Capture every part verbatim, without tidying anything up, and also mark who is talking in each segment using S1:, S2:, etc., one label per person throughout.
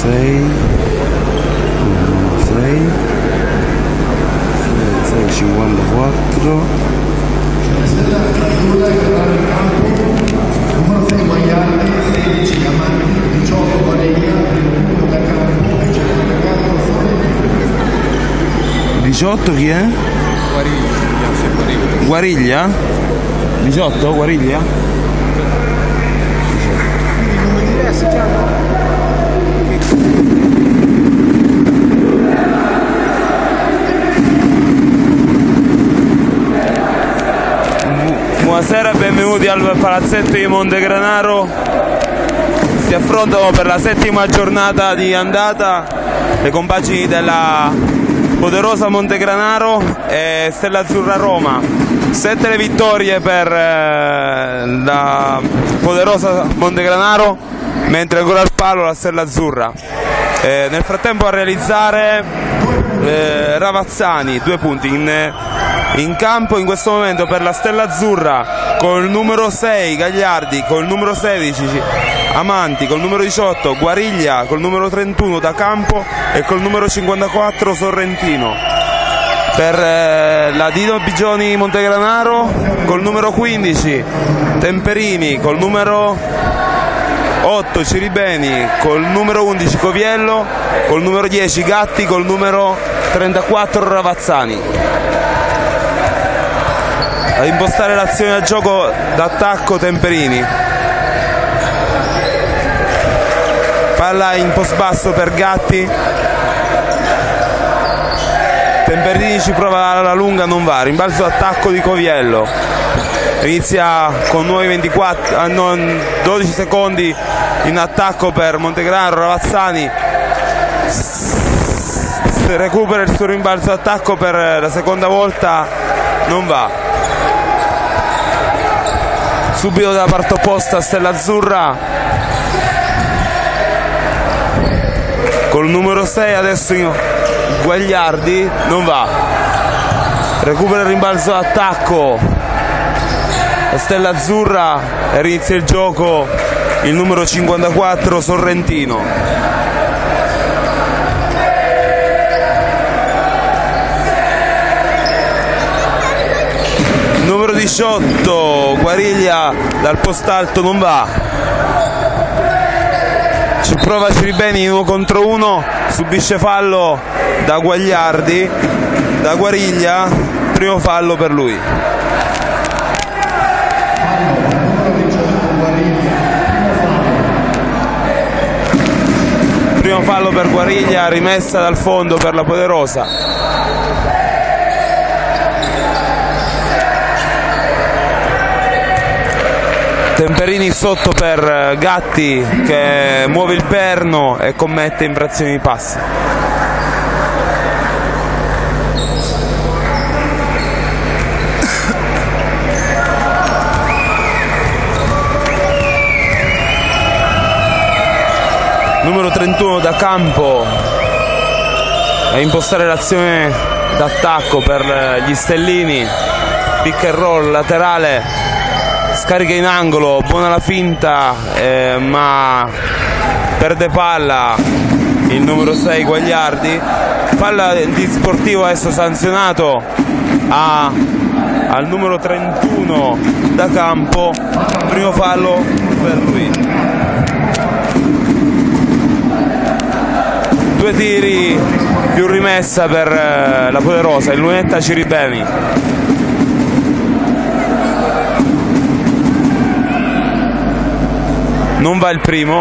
S1: sei sei sei cinquantaquattro. diciotto chi è? Guariglia. Guariglia? diciotto? Guariglia?
S2: Buonasera e benvenuti al palazzetto di Montegranaro. Si affrontano per la settima giornata di andata le compagini della Poderosa Montegranaro e Stella Azzurra Roma. Sette le vittorie per eh, la Poderosa Montegranaro, mentre ancora al palo la Stella Azzurra. Eh, nel frattempo a realizzare eh, Ravazzani, due punti in, in campo in questo momento per la Stella Azzurra, con il numero sei Gagliardi, con il numero sedici Amanti, col numero diciotto Guariglia, col numero trentuno Da Campo e col numero cinquantaquattro Sorrentino. Per eh, la Dino Bigioni Montegranaro col numero quindici Temperini, col numero otto Ciribeni, col numero undici Coviello, col numero dieci Gatti, col numero trentaquattro Ravazzani. Ad impostare l'azione a gioco d'attacco Temperini. Palla in post basso per Gatti. Temperini ci prova alla lunga, non va. Rimbalzo d'attacco di Coviello. Inizia con nuovi ventiquattro, ah, non, dodici secondi in attacco per Montegranaro. Ravazzani recupera il suo rimbalzo d'attacco per la seconda volta, non va. Subito dalla parte opposta Stella Azzurra col numero sei adesso Guagliardi, non va. Recupera il rimbalzo d'attacco la Stella Azzurra e inizia il gioco il numero cinquantaquattro Sorrentino. Numero diciotto Guariglia dal post alto, non va. Ci prova Ciribeni uno contro uno, subisce fallo da Guagliardi, da Guariglia, primo fallo per lui. Primo fallo per Guariglia, rimessa dal fondo per la Poderosa. Temperini sotto per Gatti che muove il perno e commette infrazioni di passi. Numero trentuno Da Campo a impostare l'azione d'attacco per gli Stellini. Pick and roll laterale, scarica in angolo, buona la finta, eh, ma perde palla il numero sei Guagliardi. Palla di sportivo adesso sanzionato a, al numero trentuno Da Campo, primo fallo per lui. Due tiri più rimessa per eh, la Poderosa, il lunetta Ciribeni. Non va il primo.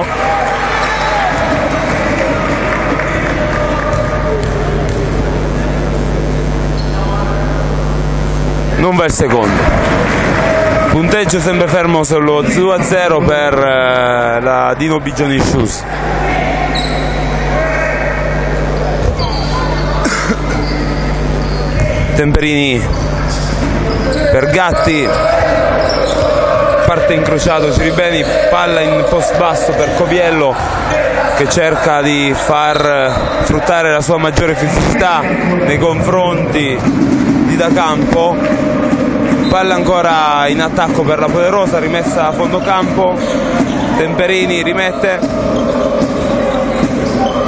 S2: Non va il secondo. Punteggio sempre fermo sullo due a zero per eh, la Dino Bigioni Shoes. Temperini per Gatti, parte incrociato Ciribeni, palla in post basso per Coviello che cerca di far sfruttare la sua maggiore fisicità nei confronti di Da Campo. Palla ancora in attacco per la Poderosa, rimessa a fondo campo. Temperini rimette,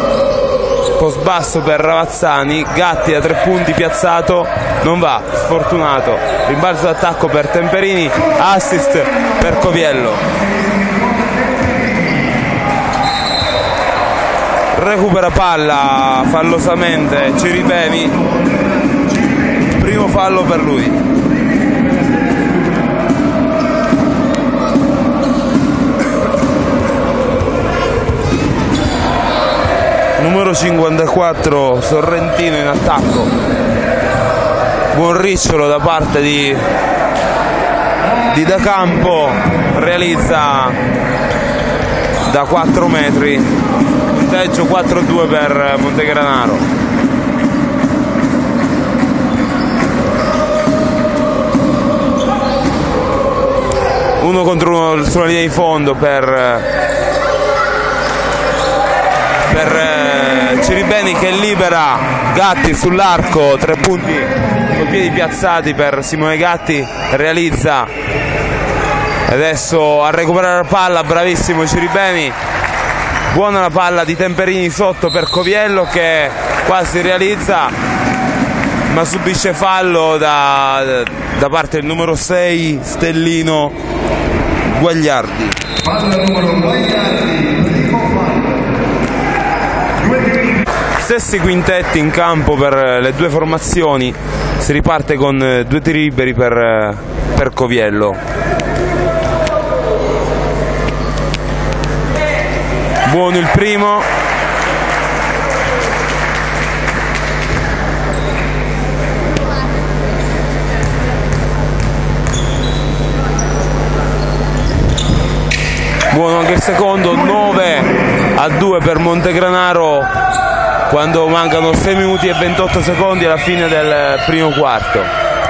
S2: post basso per Ravazzani, Gatti a tre punti piazzato, non va, sfortunato, rimbalzo d'attacco per Temperini, assist per Coviello. Recupera palla fallosamente Ciribeni, primo fallo per lui. Numero cinquantaquattro Sorrentino in attacco, buon ricciolo da parte di, di Da Campo, realizza da quattro metri, punteggio quattro a due per Montegranaro. Uno contro uno sulla linea di fondo per per Ciribeni che libera Gatti sull'arco, tre punti con piedi piazzati per Simone Gatti, realizza, adesso a recuperare la palla, bravissimo Ciribeni, buona la palla di Temperini sotto per Coviello che quasi realizza ma subisce fallo da, da parte del numero sei Stellino Guagliardi. Stessi quintetti in campo per le due formazioni, si riparte con due tiri liberi per, per Coviello. Buono il primo, buono anche il secondo, nove a due per Montegranaro quando mancano sei minuti e ventotto secondi alla fine del primo quarto.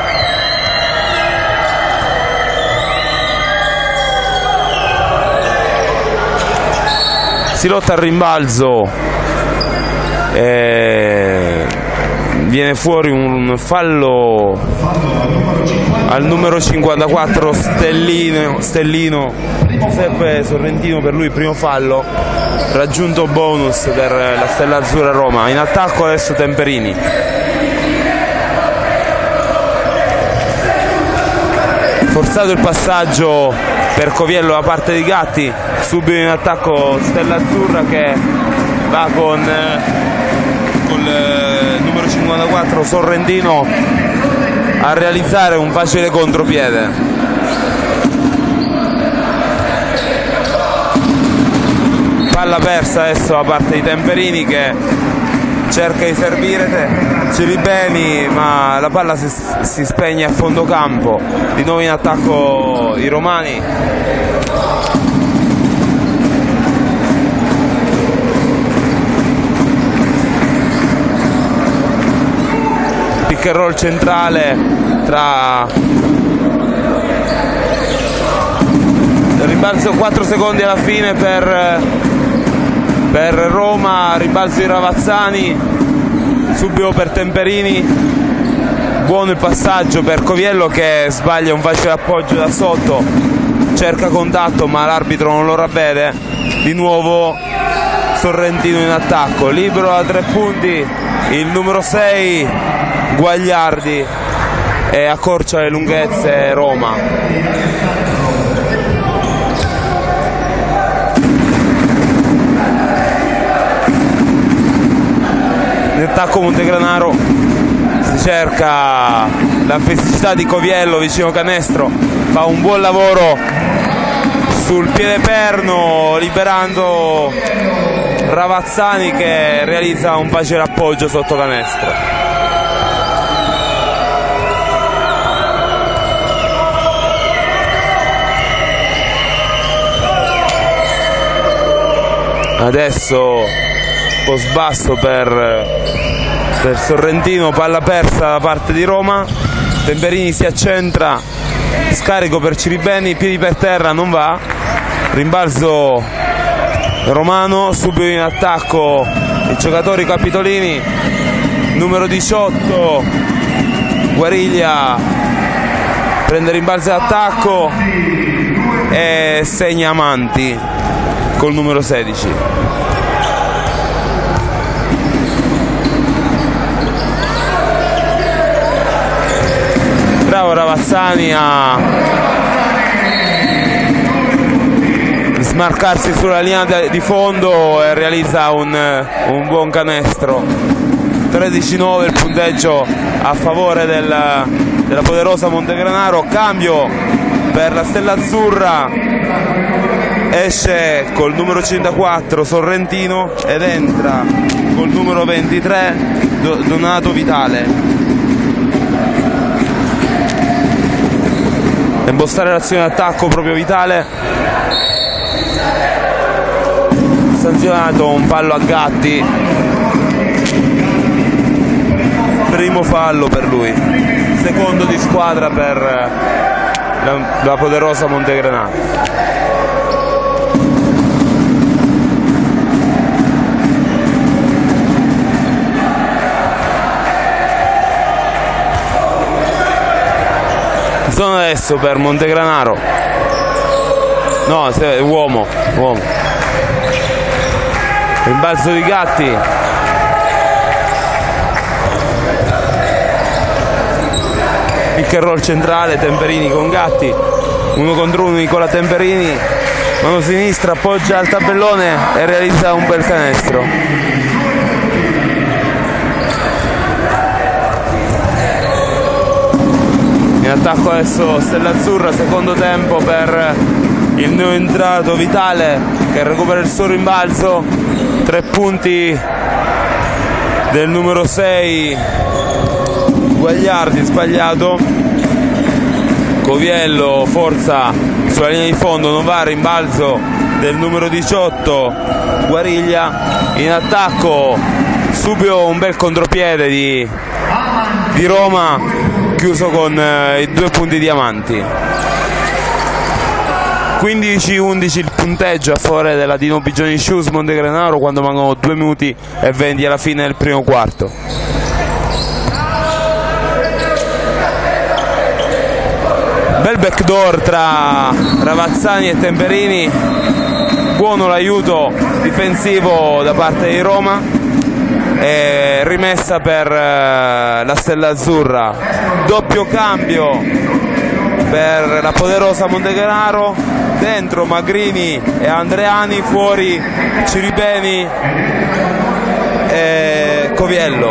S2: Si lotta al rimbalzo, e viene fuori un fallo al numero cinquantaquattro Stellino, Stellino Giuseppe Sorrentino, per lui il primo fallo, raggiunto bonus per la Stella Azzurra Roma. In attacco adesso Temperini. Forzato il passaggio per Coviello da parte di Gatti, subito in attacco Stella Azzurra che va con, con il numero cinquantaquattro Sorrentino a realizzare un facile contropiede. Palla persa adesso da parte di Temperini che cerca di servire Ciribeni, ma la palla si, si spegne a fondo campo. Di nuovo in attacco i romani. Pick and roll centrale tra rimbalzo, quattro secondi alla fine per per Roma, rimbalzo di Ravazzani, subito per Temperini, buono il passaggio per Coviello che sbaglia un facile appoggio da sotto, cerca contatto ma l'arbitro non lo ravvede. Di nuovo Sorrentino in attacco, libero a tre punti il numero sei Guagliardi e accorcia le lunghezze Roma. In attacco Montegranaro, si cerca la fisicità di Coviello vicino canestro, fa un buon lavoro sul piede perno liberando Ravazzani che realizza un facile appoggio sotto canestro. Adesso post basso per, per Sorrentino, palla persa da parte di Roma. Temperini si accentra, scarico per Ciribeni, piedi per terra, non va, rimbalzo romano, subito in attacco i giocatori capitolini. Numero diciotto Guariglia prende rimbalzo d'attacco e segna Amanti col numero sedici. bravo Ravazzani a smarcarsi sulla linea di fondo e realizza un, un buon canestro. tredici nove il punteggio a favore del, della poderosa Montegranaro. Cambio per la Stella Azzurra, esce col numero cinquantaquattro Sorrentino ed entra col numero ventitré Donato Vitale. A impostare l'azione d'attacco proprio Vitale, sanzionato un fallo a Gatti, primo fallo per lui, secondo di squadra per la, la poderosa Montegranaro. Zona adesso per Montegranaro, no, se, uomo, uomo. Rimbalzo di Gatti, pick and roll centrale, Temperini con Gatti, uno contro uno Nicola Temperini, mano sinistra, appoggia al tabellone e realizza un bel canestro. In attacco adesso Stella Azzurra, secondo tempo per il neoentrato Vitale che recupera il suo rimbalzo, tre punti del numero sei Guagliardi, sbagliato. Coviello forza sulla linea di fondo, non va, rimbalzo del numero diciotto Guariglia. In attacco subito un bel contropiede di, di Roma, chiuso con eh, i due punti diamanti. quindici undici il punteggio a favore della Dino Bigioni Shoes Montegranaro quando mancano due minuti e venti alla fine del primo quarto. Bel backdoor tra Ravazzani e Temperini, buono l'aiuto difensivo da parte di Roma. E rimessa per la Stella Azzurra, doppio cambio per la poderosa Montegranaro, dentro Magrini e Andreani, fuori Ciribeni e Coviello.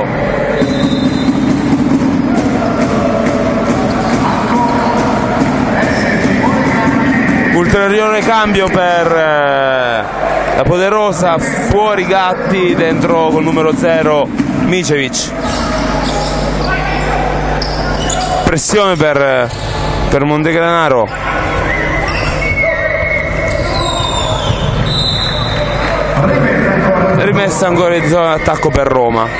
S2: Ulteriore cambio per la poderosa, fuori Gatti, dentro col numero zero Micevic. Pressione per, per Montegranaro. Rimessa ancora in zona d'attacco per Roma.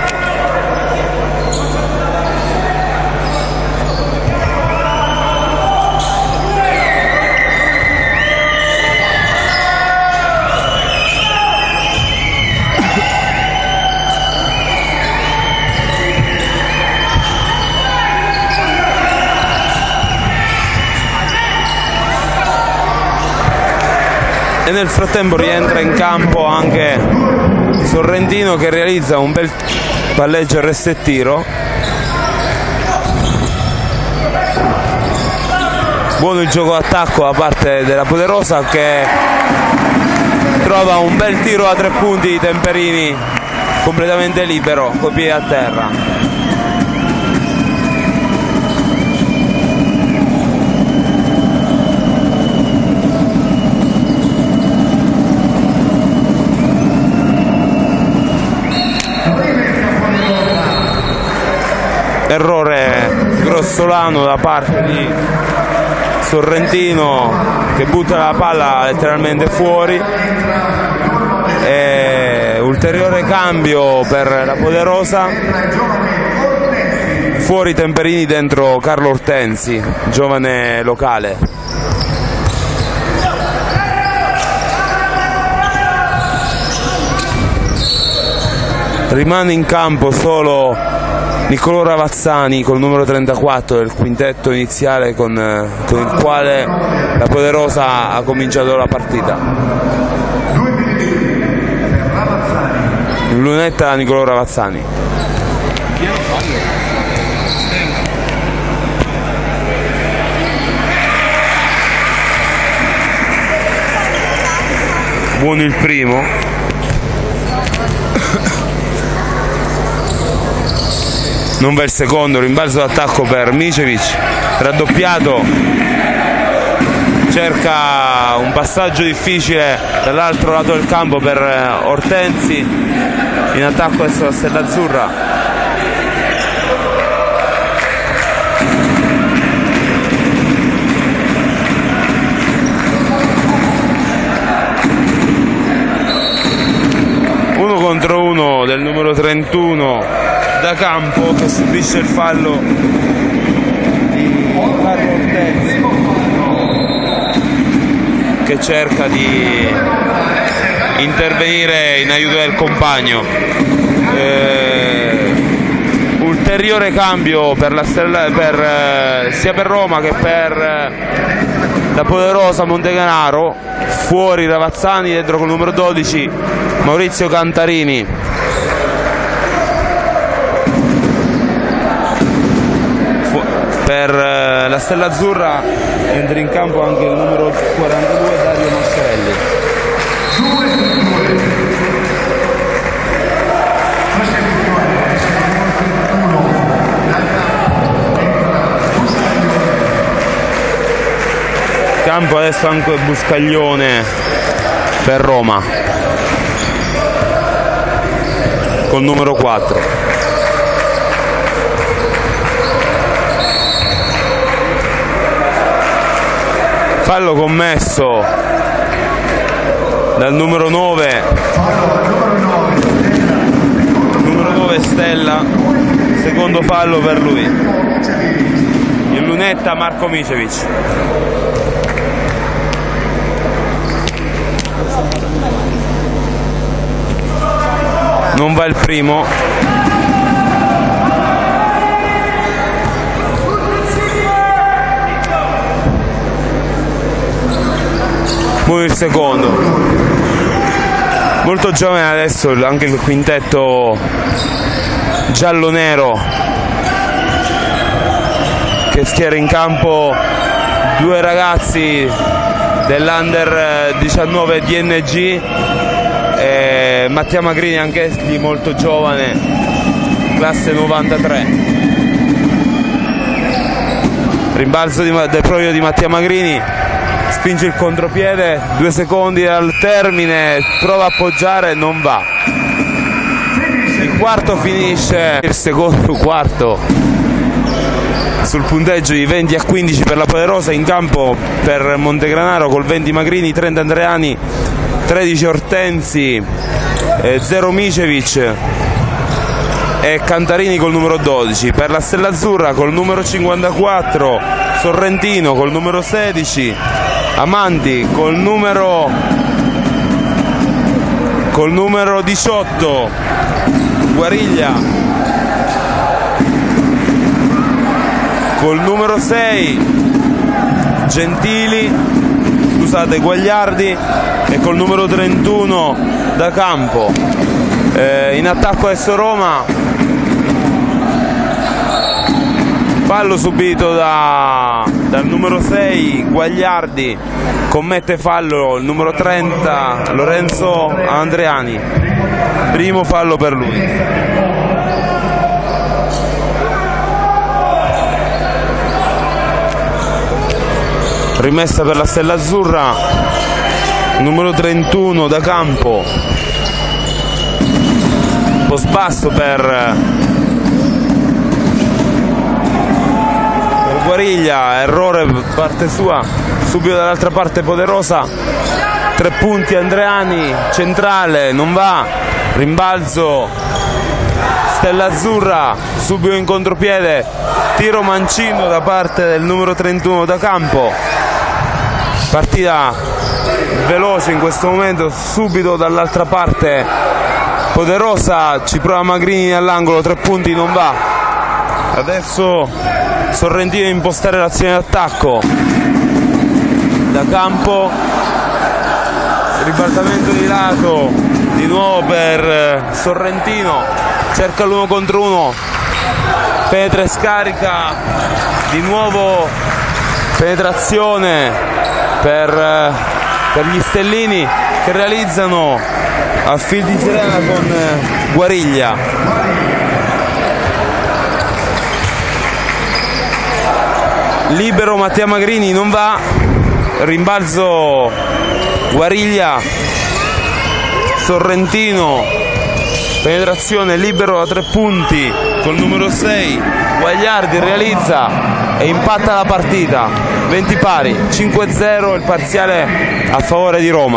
S2: E nel frattempo rientra in campo anche Sorrentino che realizza un bel palleggio arresto e tiro. Buono il gioco d'attacco da parte della poderosa che trova un bel tiro a tre punti di Temperini completamente libero coi piedi a terra. Errore grossolano da parte di Sorrentino che butta la palla letteralmente fuori. E ulteriore cambio per la poderosa, fuori Temperini, dentro Carlo Ortensi, giovane locale. Rimane in campo solo Niccolò Ravazzani col numero trentaquattro del quintetto iniziale con, con il quale la poderosa ha cominciato la partita. Lunetta Niccolò Ravazzani. buono il primo. Non va il secondo, rimbalzo d'attacco per Micevic, raddoppiato, cerca un passaggio difficile dall'altro lato del campo per Ortensi, in attacco adesso la Stella Azzurra. Uno contro uno del numero trentuno da campo, che subisce il fallo di Carlo Ortensi, che cerca di intervenire in aiuto del compagno. Eh, ulteriore cambio per la Stella, per, eh, sia per Roma che per eh, la poderosa Montegranaro. Fuori Ravazzani, dentro col numero dodici Maurizio Cantarini. Fu per eh, la Stella Azzurra entra in campo anche il numero quarantadue Dario Mascarelli. Campo adesso anche Buscaglione per Roma col numero quattro. Fallo commesso dal numero nove, numero nove Stella, secondo fallo per lui. In lunetta Marco Micevic. Non va il primo. Muove il secondo. Molto giovane adesso anche il quintetto giallo-nero, che schiera in campo due ragazzi dell'Under diciannove D N G, e Mattia Magrini anch'egli molto giovane, classe novantatré. Rimbalzo di, del proprio di Mattia Magrini, spinge il contropiede, due secondi dal termine, prova a appoggiare, non va. Il quarto finisce, il secondo quarto sul punteggio di venti a quindici per la poderosa. In campo per Montegranaro col venti Magrini, trenta Andreani, tredici Ortensi, eh, zero Micevic e Cantarini col numero dodici. Per la Stella Azzurra col numero cinquantaquattro Sorrentino, col numero sedici Amanti, col numero col numero diciotto Guariglia, col numero sei Gentili, scusate, Guagliardi, e col numero trentuno da campo. Eh, in attacco adesso Roma, fallo subito da, dal numero sei Guagliardi, commette fallo il numero trenta Lorenzo Andreani, primo fallo per lui. Rimessa per la Stella Azzurra, numero trentuno da campo, un po' spasso per, per Guariglia, errore parte sua, subito dall'altra parte poderosa, tre punti Andreani, centrale, non va, rimbalzo Stella Azzurra, subito in contropiede, tiro mancino da parte del numero trentuno da campo. Partita veloce in questo momento, subito dall'altra parte poderosa, ci prova Magrini all'angolo, tre punti, non va. Adesso Sorrentino a impostare l'azione d'attacco da campo, ribaltamento di lato di nuovo per Sorrentino, cerca l'uno contro uno, penetra e scarica, di nuovo penetrazione per, per gli stellini, che realizzano a fil di sirena con Guariglia. Libero Mattia Magrini, non va, rimbalzo Guariglia, Sorrentino, penetrazione, libero a tre punti col numero sei, Guagliardi realizza e impatta la partita, venti pari, cinque a zero il parziale a favore di Roma.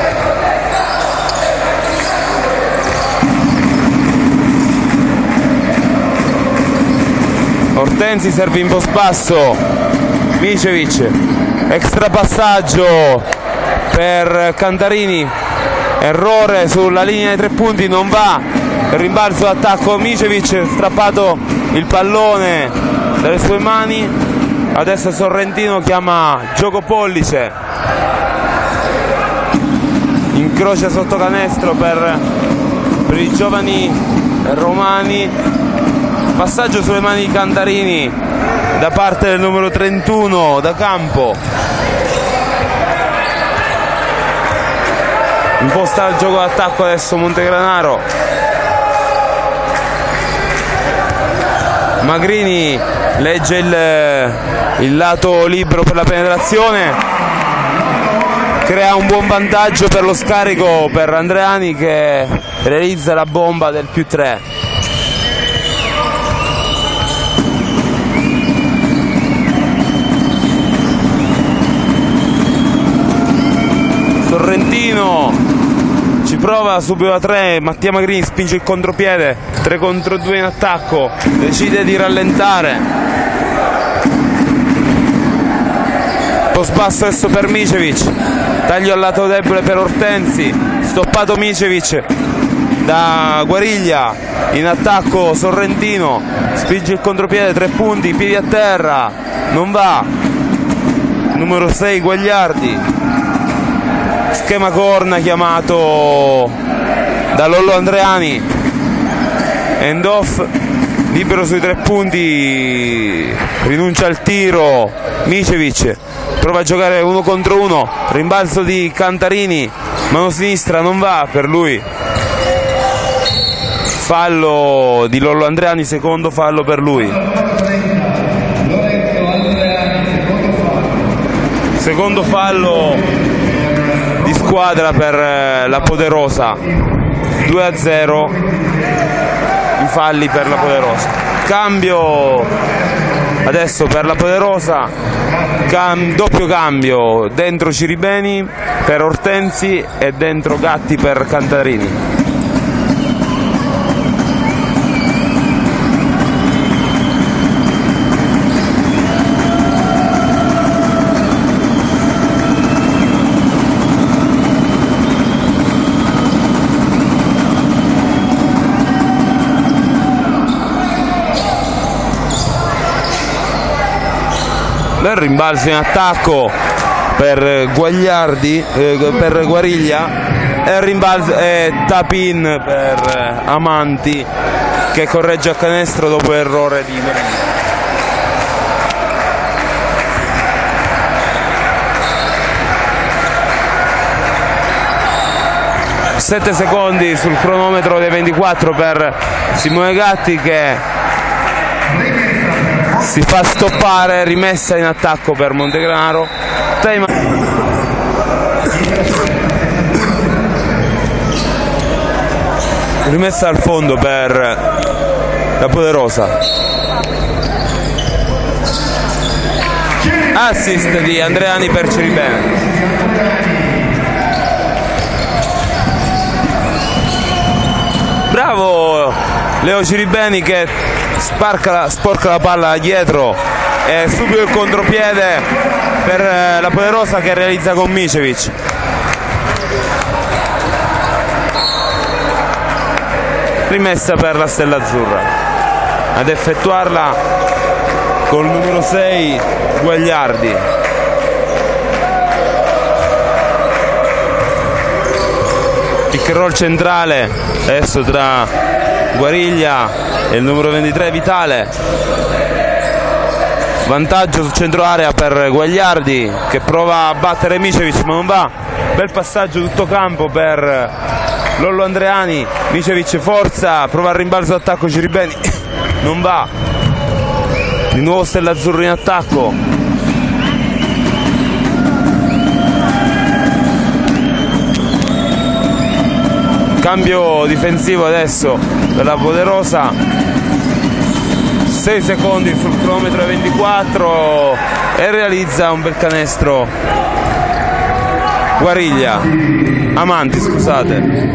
S2: Ortensi serve in post basso, Micevic, extra passaggio per Cantarini, errore sulla linea dei tre punti, non va, rimbalzo d'attacco, Micevic, strappato il pallone dalle sue mani, adesso Sorrentino chiama gioco pollice, incrocia sotto canestro per, per i giovani romani. Passaggio sulle mani di Cantarini da parte del numero trentuno da campo. Imposta il gioco d'attacco adesso Montegranaro. Magrini legge il, il lato libero per la penetrazione. Crea un buon vantaggio per lo scarico per Andreani che realizza la bomba del più tre. Sorrentino ci prova subito a tre, Mattia Magrini spinge il contropiede, tre contro due in attacco, decide di rallentare, post basso adesso per Micevic, taglio al lato debole per Ortensi, stoppato Micevic da Guariglia, in attacco Sorrentino, spinge il contropiede, tre punti, piedi a terra, non va, numero sei Guagliardi, schema corna chiamato da Lollo Andreani, end off, libero sui tre punti, rinuncia al tiro Micevic, prova a giocare uno contro uno, rimbalzo di Cantarini, mano sinistra, non va per lui, fallo di Lollo Andreani, secondo fallo per lui, secondo fallo di squadra per la Poderosa, due a zero i falli per la Poderosa. Cambio adesso per la Poderosa, cam, doppio cambio, dentro Ciribeni per Ortensi e dentro Gatti per Cantarini. Bel rimbalzo in attacco per Guagliardi, eh, per Guariglia, e rimbalzo e tap in per Amanti che corregge a canestro dopo l'errore di Guariglia. sette secondi sul cronometro dei ventiquattro per Simone Gatti che si fa stoppare, rimessa in attacco per Montegranaro, time. Rimessa al fondo per la Poderosa, assist di Andreani per Ciribeni. Bravo Leo Ciribeni che sparca, sporca la palla dietro e subito il contropiede per la Poderosa che realizza con Micevic. Rimessa per la Stella Azzurra, ad effettuarla col numero sei Guagliardi. Pick and roll centrale adesso tra Guariglia e il numero ventitré Vitale, vantaggio sul centro area per Guagliardi che prova a battere Micevic ma non va, bel passaggio tutto campo per Lollo Andreani. Micevic forza, prova al rimbalzo attacco Ciribeni, non va, di nuovo Stella Azzurra in attacco. Cambio difensivo adesso per la Poderosa, sei secondi sul cronometro ventiquattro e realizza un bel canestro Guariglia, Amanti scusate.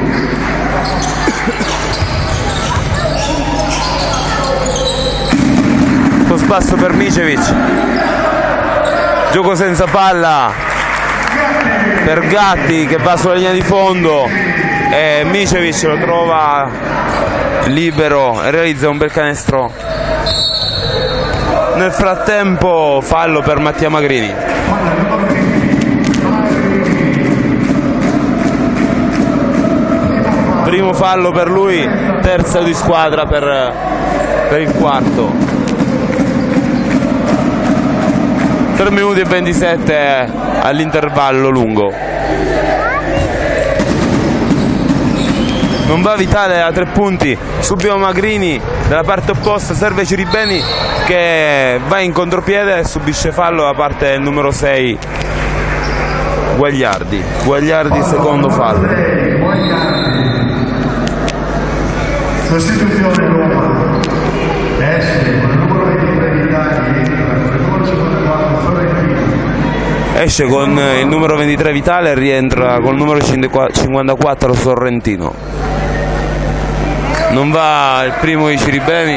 S2: Lo spasso per Micevic, gioco senza palla per Gatti che va sulla linea di fondo e Micevic lo trova libero e realizza un bel canestro. Nel frattempo fallo per Mattia Magrini. Primo fallo per lui, terzo di squadra per, per il quarto. tre minuti e ventisette all'intervallo lungo. Non va Vitale a tre punti, subito Magrini dalla parte opposta, serve Ciribeni che va in contropiede e subisce fallo da parte del numero sei Guagliardi. Guagliardi secondo fallo.
S3: Sostituzione Roma, esce con il numero ventitré Vitali, con il numero cinquantaquattro Sorrentino.
S2: Esce con il numero ventitré Vitale e rientra con il numero cinquantaquattro Sorrentino. Non va il primo di Ciribeni.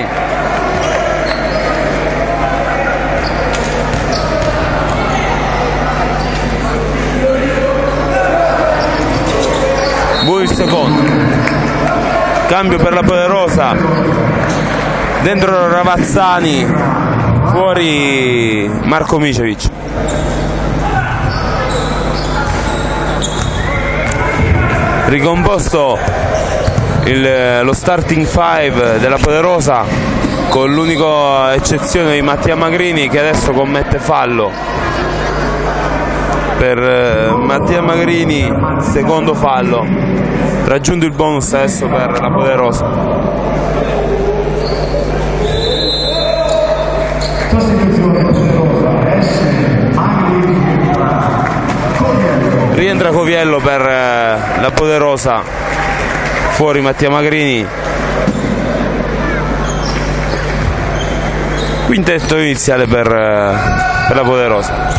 S2: Buon il secondo. Cambio per la Poderosa, dentro Ravazzani, fuori Marco Micevic. Ricomposto il, lo starting five della Poderosa con l'unica eccezione di Mattia Magrini che adesso commette fallo. Per eh, Mattia Magrini secondo fallo, raggiunto il bonus adesso per la Poderosa. Rientra Coviello per eh, la Poderosa, fuori Mattia Magrini. Quintetto iniziale per, eh, per la Poderosa.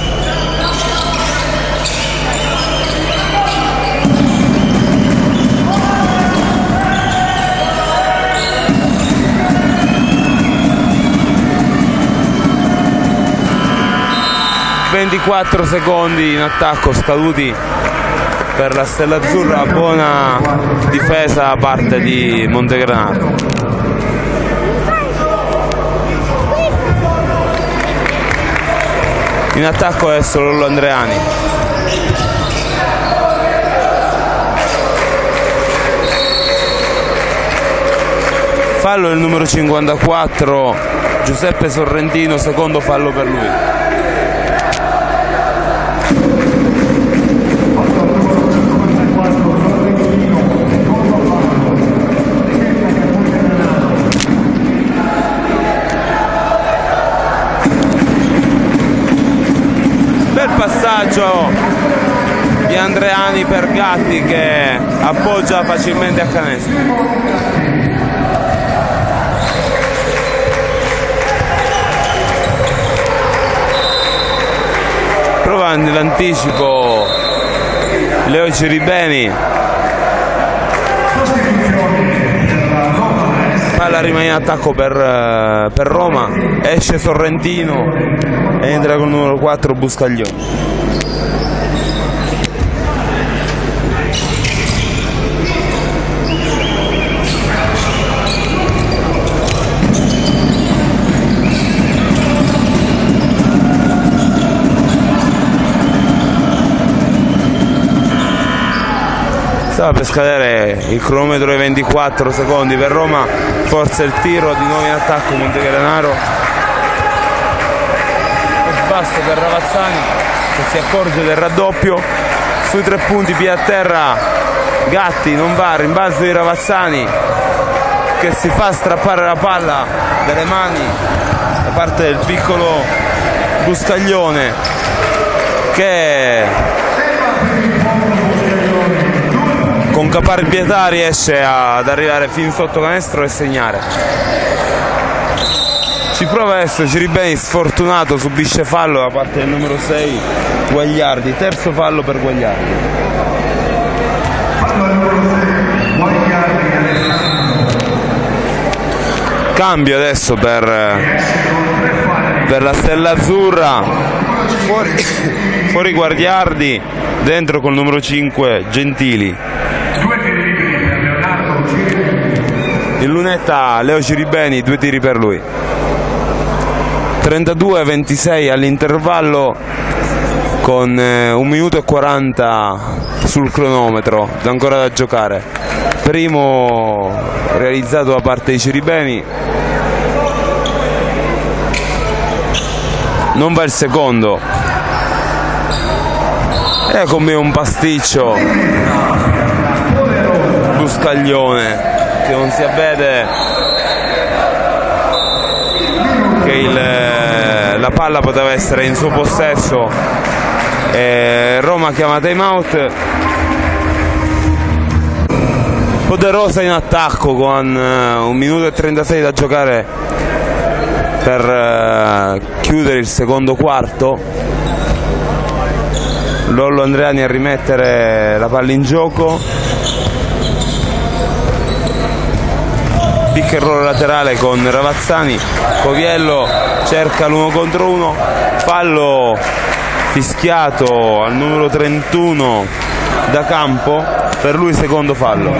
S2: ventiquattro secondi in attacco scaduti per la Stella Azzurra, buona difesa da parte di Montegranaro. In attacco adesso Lollo Andreani. Fallo del numero cinquantaquattro Giuseppe Sorrentino, secondo fallo per lui. Passaggio di Andreani per Gatti che appoggia facilmente a canestro. Prova l'anticipo Leo Ciribeni, palla rimane in attacco per, per Roma, esce Sorrentino e entra con il numero quattro Buscaglioni. Stava per scadere il cronometro dei ventiquattro secondi per Roma, forza il tiro di nuovo in attacco Montegranaro. Basso per Ravazzani che si accorge del raddoppio, sui tre punti, piede a terra, Gatti, non va, rimbalzo di Ravazzani che si fa strappare la palla dalle mani da parte del piccolo Buscaglione, che con caparbietà riesce ad arrivare fin sotto canestro e segnare. Ci prova adesso Giribeni, sfortunato, subisce fallo da parte del numero sei Guagliardi, terzo fallo per Guagliardi. Cambio adesso per, per la Stella Azzurra, fuori, fuori Guagliardi, dentro col numero cinque Gentili. In lunetta Leo Giribeni, due tiri per lui. trentadue a ventisei all'intervallo con eh, un minuto e quaranta sul cronometro, ancora da giocare. Primo realizzato da parte di Giribeni, non va il secondo, e con me un pasticcio Buscaglione, che non si avvede che il, la palla poteva essere in suo possesso. E Roma chiama time out. Poderosa in attacco con uh, un minuto e trentasei da giocare per uh, chiudere il secondo quarto. Lollo Andreani a rimettere la palla in gioco. Pick and roll laterale con Ravazzani. Coviello cerca l'uno contro uno, fallo fischiato al numero trentuno da campo, per lui secondo fallo.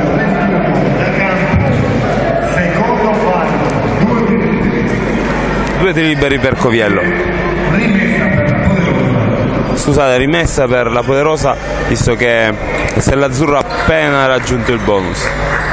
S2: Due tiri liberi per Coviello. Scusate, rimessa per la Poderosa, visto che Stella Azzurra ha appena raggiunto il bonus.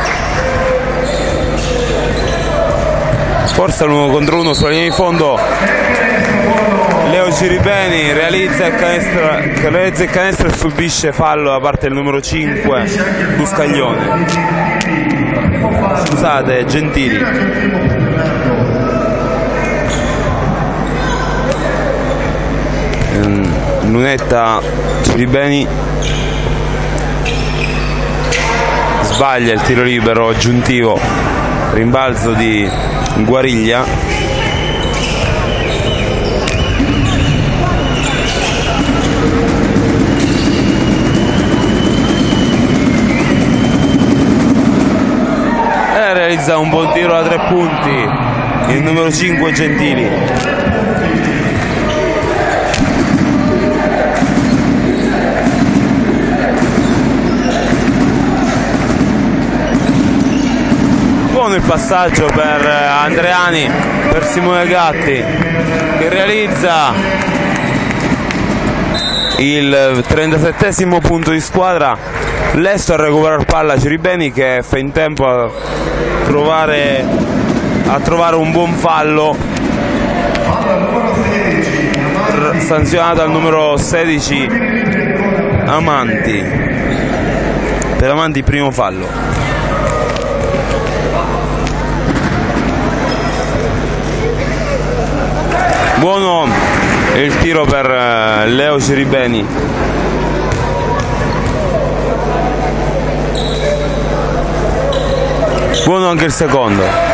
S2: Forza l'uno contro uno sulla linea di fondo. Leo Giribeni realizza il canestro, realizza il canestro e subisce fallo da parte del numero cinque Buscaglione. Scusate, Gentili. Lunetta Giribeni sbaglia il tiro libero aggiuntivo, rimbalzo di Guariglia. E realizza un buon tiro da tre punti il numero cinque Gentili. Il passaggio per Andreani, per Simone Gatti, che realizza il trentasettesimo punto di squadra. Lesto a recuperare palla Giribeni, che fa in tempo a trovare, a trovare un buon fallo sanzionato al numero sedici Amanti. Per Amanti primo fallo. Buono il tiro per Leo Giribeni. Buono anche il secondo.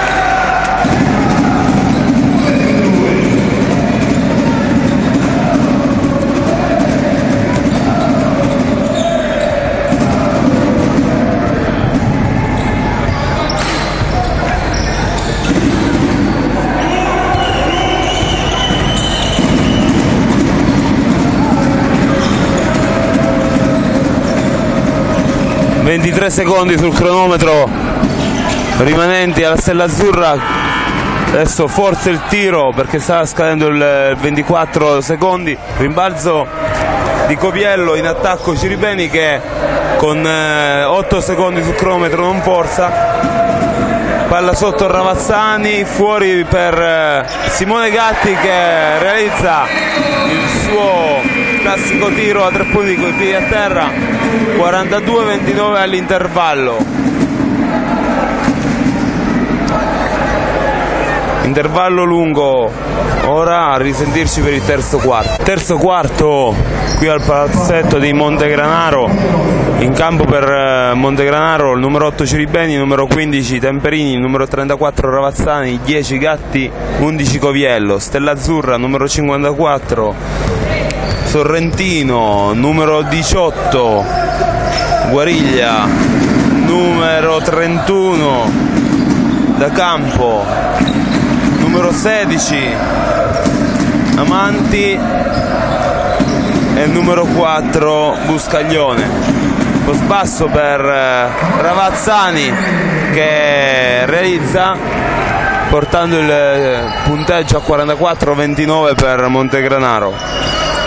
S2: ventitré secondi sul cronometro rimanenti alla Stella Azzurra. Adesso forza il tiro perché stava scadendo il ventiquattro secondi. Rimbalzo di Coviello, in attacco Giribeni che con otto secondi sul cronometro non forza. Palla sotto Ravazzani, fuori per Simone Gatti che realizza il suo classico tiro a tre punti con i piedi a terra, quarantadue ventinove all'intervallo. Intervallo lungo, ora a risentirci per il terzo quarto. Terzo quarto qui al palazzetto di Montegranaro, in campo per Montegranaro il numero otto Ciribeni, il numero quindici Temperini, il numero trentaquattro Ravazzani, dieci Gatti, undici Coviello, Stella Azzurra, numero cinquantaquattro Sorrentino, numero diciotto Guariglia, numero trentuno Da Campo, numero sedici Amanti e il numero quattro Buscaglione. Post basso per Ravazzani che realizza, portando il punteggio a quarantaquattro ventinove per Montegranaro.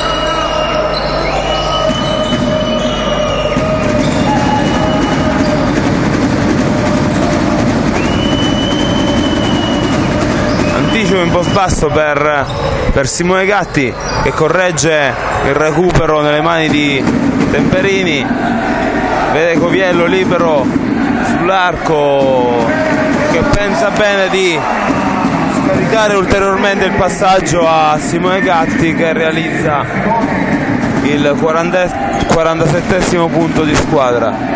S2: In post basso per, per Simone Gatti che corregge il recupero nelle mani di Temperini, vede Coviello libero sull'arco che pensa bene di scaricare ulteriormente il passaggio a Simone Gatti che realizza il quarantasettesimo punto di squadra.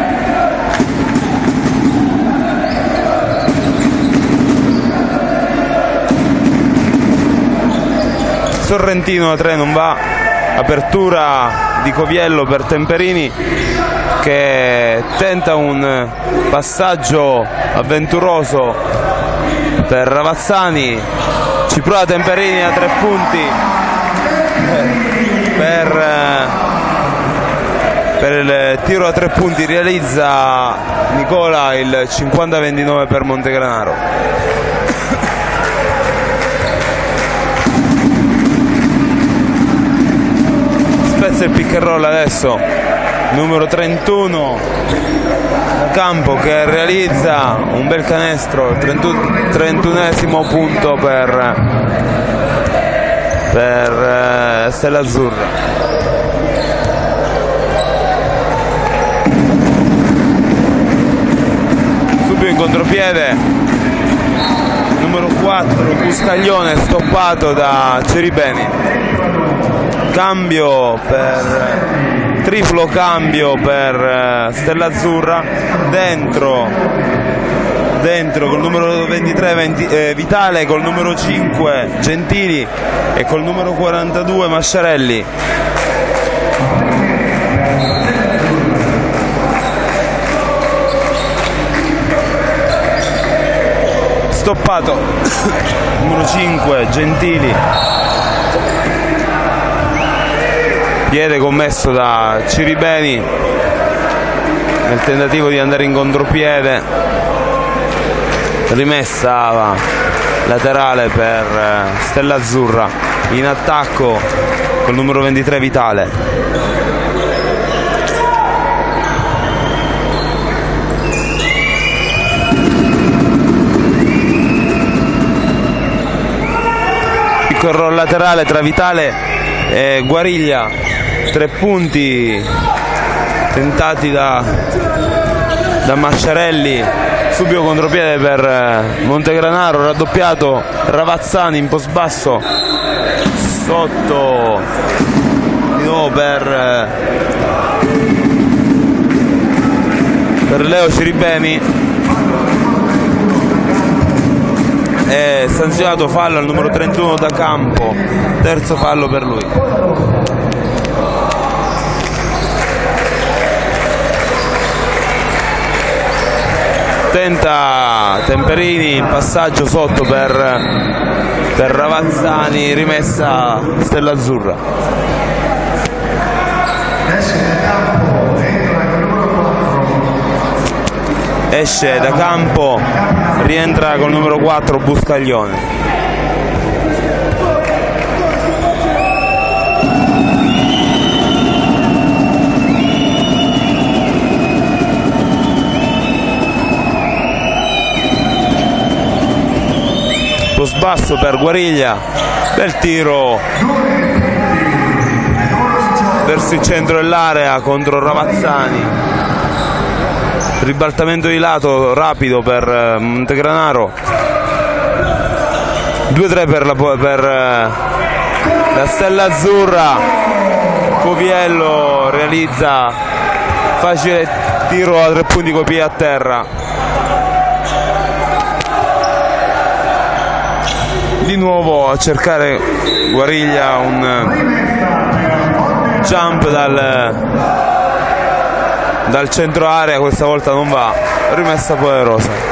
S2: Sorrentino a tre non va, apertura di Coviello per Temperini che tenta un passaggio avventuroso per Ravazzani, ci prova Temperini a tre punti per, per il tiro a tre punti, realizza Nicola il cinquanta ventinove per Montegranaro. Spezza il pick and roll adesso, numero trentuno Da Campo che realizza un bel canestro, trentunesimo punto per, per uh, Stella Azzurra. Subito in contropiede numero quattro Buscaglione, stoppato da Ceribeni. Cambio per triplo cambio per Stella Azzurra, dentro dentro col numero ventitré venti, eh, Vitale, col numero cinque Gentili e col numero quarantadue Masciarelli. Stoppato numero cinque Gentili, piede commesso da Ciribeni nel tentativo di andare in contropiede, rimessa laterale per Stella Azzurra, in attacco col numero ventitré Vitale. Piccolo roll laterale tra Vitale e Guariglia, tre punti tentati da, da Masciarelli, subito contropiede per Montegranaro, raddoppiato Ravazzani in post basso, sotto di nuovo per, per Leo Ciribeni, è sanzionato fallo al numero trentuno Da Campo, terzo fallo per lui. Tenta Temperini il passaggio sotto per, per Ravazzani, rimessa Stella Azzurra. Esce Da Campo, rientra col numero quattro Buscaglione. Sbasso per Guariglia, bel tiro verso il centro dell'area contro Ravazzani, ribaltamento di lato rapido per Montegranaro, due tre per la, per la Stella Azzurra. Coviello realizza facile tiro a tre punti coi piedi a terra. Di nuovo a cercare Guariglia un jump dal, dal centro area, questa volta non va, rimessa Poderosa.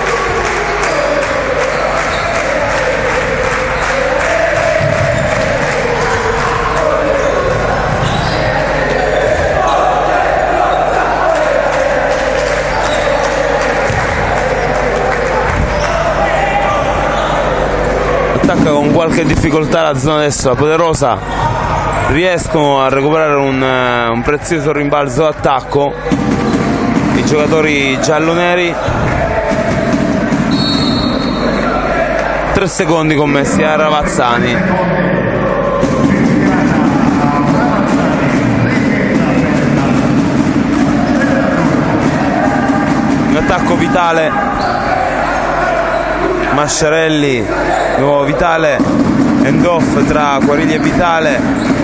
S2: Attacca con qualche difficoltà la zona destra, Poderosa riescono a recuperare un, un prezioso rimbalzo d'attacco i giocatori gialloneri. Tre secondi commessi a Ravazzani. Un attacco vitale, Masciarelli, nuovo Vitale, end off tra Guariglia e Vitale,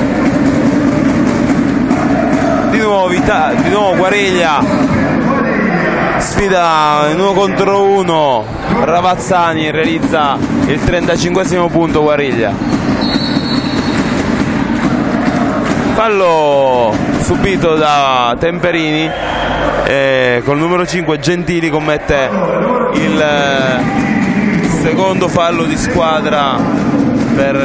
S2: di nuovo, Vita, di nuovo Guariglia, sfida in uno contro uno, Ravazzani realizza il trentacinquesimo punto Guariglia. Fallo subito da Temperini, e col numero cinque Gentili commette il secondo fallo di squadra per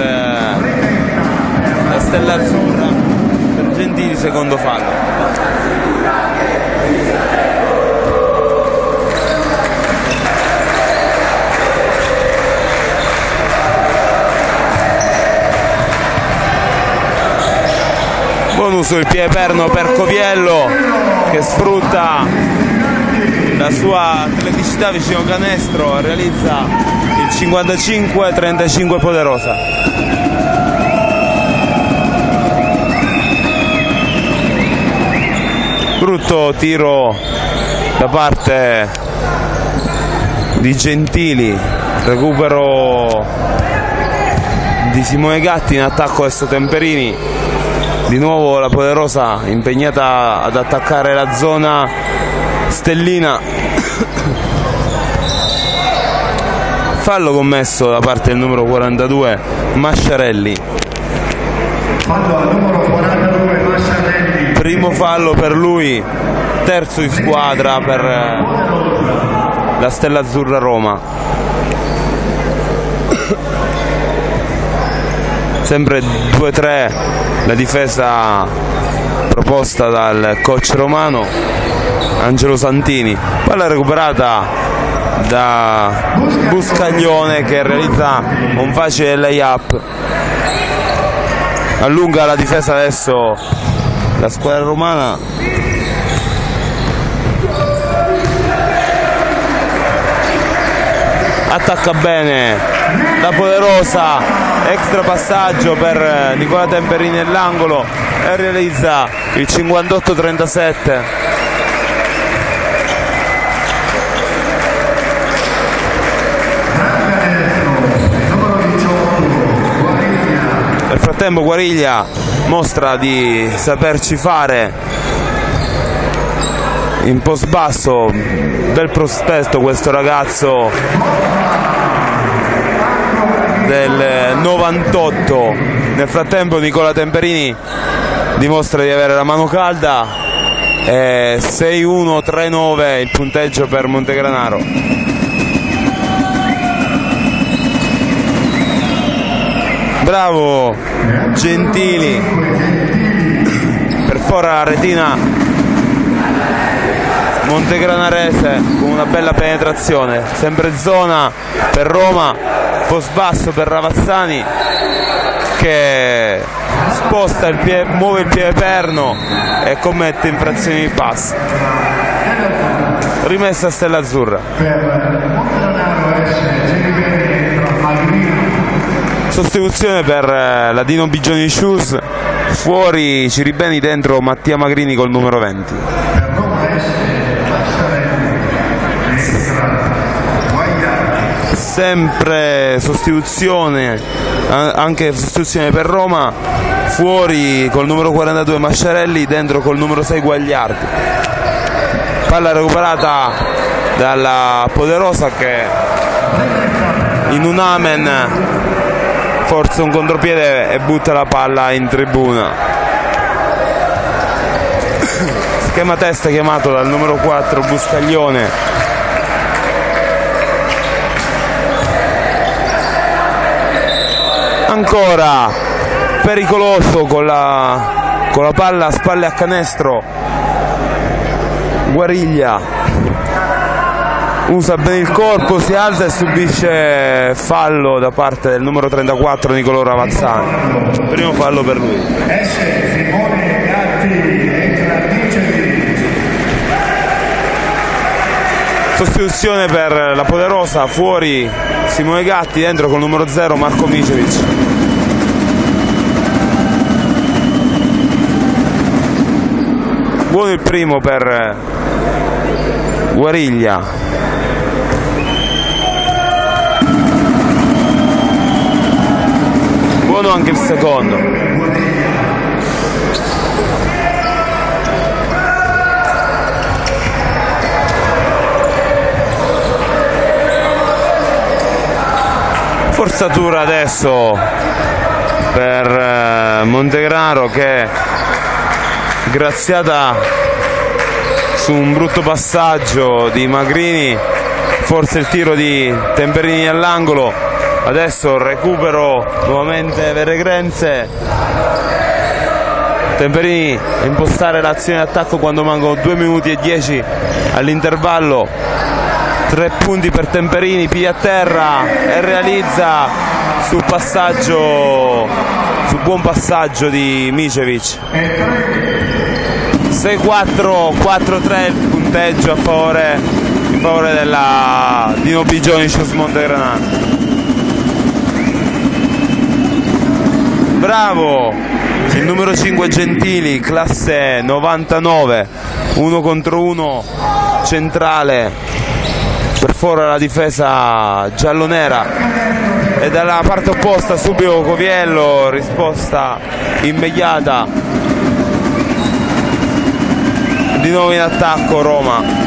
S2: la Stella Azzurra, per Gentili secondo fallo. Buon uso il piede perno per Coviello, che sfrutta la sua atleticità vicino canestro e realizza il cinquantacinque trentacinque Poderosa. Brutto tiro da parte di Gentili, recupero di Simone Gatti, in attacco adesso Temperini. Di nuovo la Poderosa impegnata ad attaccare la zona stellina. Fallo commesso da parte del numero quarantadue Masciarelli.
S3: Fallo al numero quarantadue Masciarelli.
S2: Primo fallo per lui, terzo di squadra per la Stella Azzurra Roma. Sempre due tre la difesa proposta dal coach romano Angelo Santini. Palla recuperata da Buscaglione, che realizza un facile layup. Allunga la difesa adesso la squadra romana. Attacca bene la Poderosa, extra passaggio per Nicola Temperini nell'angolo e realizza il cinquantotto trentasette. Nel frattempo Guariglia mostra di saperci fare in post basso, bel prospetto questo ragazzo del novantotto. Nel frattempo Nicola Temperini dimostra di avere la mano calda, e sei uno tre nove il punteggio per Montegranaro. Bravo Gentili, perfora la retina montegranarese con una bella penetrazione. Sempre zona per Roma, post basso per Ravazzani, che sposta il piede, muove il piede perno e commette infrazioni di pass. Rimessa a Stella Azzurra. Sostituzione per la Dino Bigioni Shoes, fuori Ciribeni, dentro Mattia Magrini col numero venti.
S3: Per Roma Est, Massarelli, Entra, Guagliardi.
S2: Sempre sostituzione, anche sostituzione per Roma, fuori col numero quarantadue Masciarelli, dentro col numero sei Guagliardi. Palla recuperata dalla Poderosa che in un amen forza un contropiede e butta la palla in tribuna. Schema testa chiamato dal numero quattro Buscaglione. Ancora pericoloso con la, con la palla a spalle a canestro Guariglia. Usa bene il corpo, si alza e subisce fallo da parte del numero trentaquattro Nicolò Ravazzani. Primo fallo per lui.
S3: S. Simone Gatti, entra Micevic.
S2: Sostituzione per la Poderosa, fuori Simone Gatti, dentro col numero zero Marco Micevic. Buono il primo per Guariglia. Buono anche il secondo. Forzatura adesso per Montegranaro che, graziata su un brutto passaggio di Magrini, forse il tiro di Temperini all'angolo. Adesso recupero nuovamente Verregrenze. Temperini a impostare l'azione d'attacco quando mancano due minuti e dieci all'intervallo. Tre punti per Temperini, piglia a terra e realizza sul passaggio, sul buon passaggio di Micevic. sei quattro, quattro tre il punteggio a favore, in favore della Dino Bigionic Montegranaro. Bravo il numero cinque Gentili, classe novantanove, uno contro uno centrale per fuori la difesa giallonera, e dalla parte opposta subito Coviello, risposta immediata, di nuovo in attacco Roma.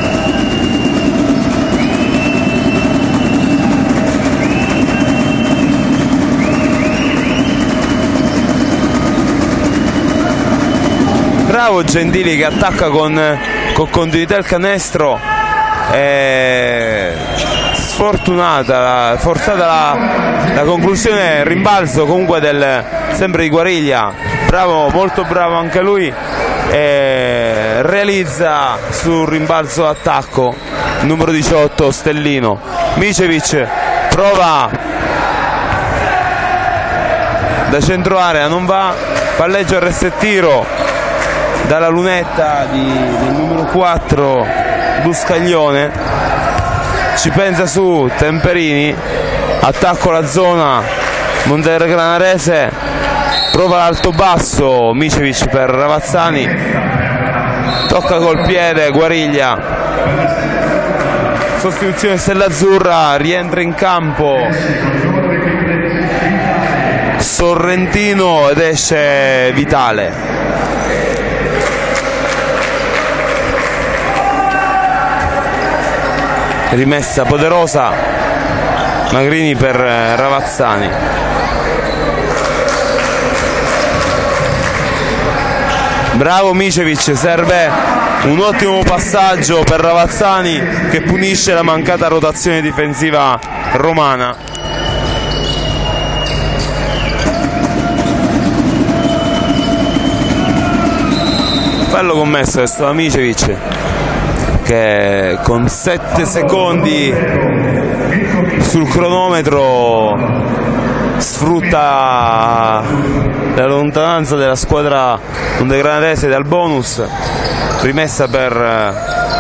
S2: Bravo Gentili che attacca con, con continuità il canestro. E sfortunata, forzata la, la conclusione, il rimbalzo comunque del, sempre di Guariglia. Bravo, molto bravo anche lui, e realizza sul rimbalzo attacco numero diciotto Stellino. Micevic prova da centro area, non va, palleggio, arresto e tiro dalla lunetta di, del numero quattro Buscaglione. Ci pensa su Temperini, attacco la zona montegranarese, prova l'alto basso Micevic per Ravazzani, tocca col piede Guariglia. Sostituzione Stella Azzurra, rientra in campo Sorrentino ed esce Vitale. Rimessa Poderosa, Magrini per Ravazzani. Bravo Micevic, serve un ottimo passaggio per Ravazzani che punisce la mancata rotazione difensiva romana. Fallo commesso è stato Micevic che con sette secondi sul cronometro sfrutta la lontananza della squadra montegranarese dal bonus. Rimessa per,